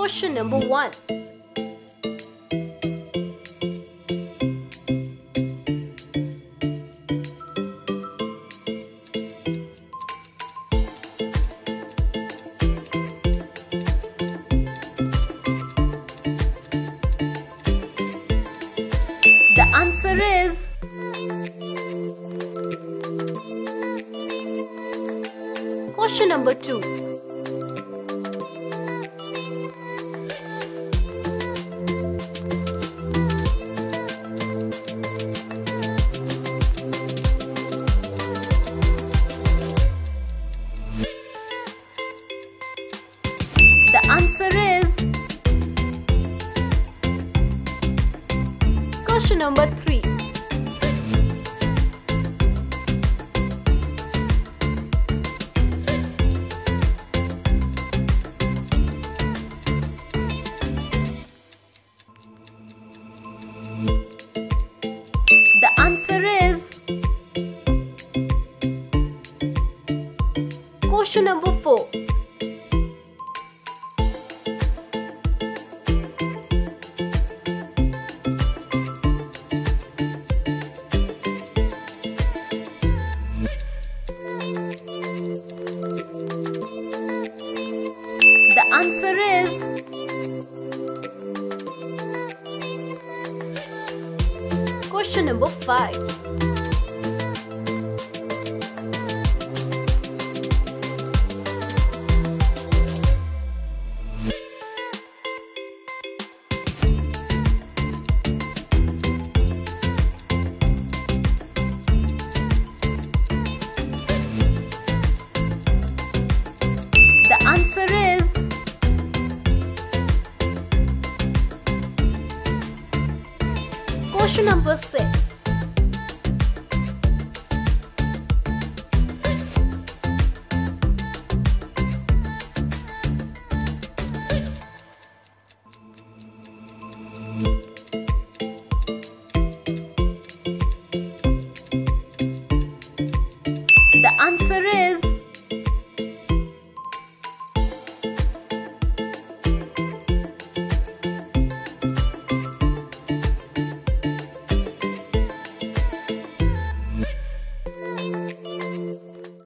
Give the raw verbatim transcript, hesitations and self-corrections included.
Question number one. The answer is question number two. The answer is question number three. The answer is question number four. The answer is question number five. The answer is question number six.